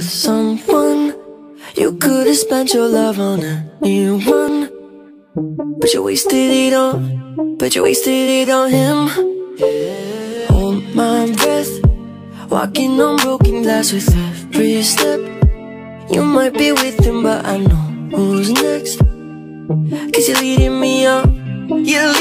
someone. You could've spent your love on anyone, but you wasted it on him. Hold my breath, walking on broken glass with every step. You might be with him, but I know who's next. 'Cause you're leading me on, you're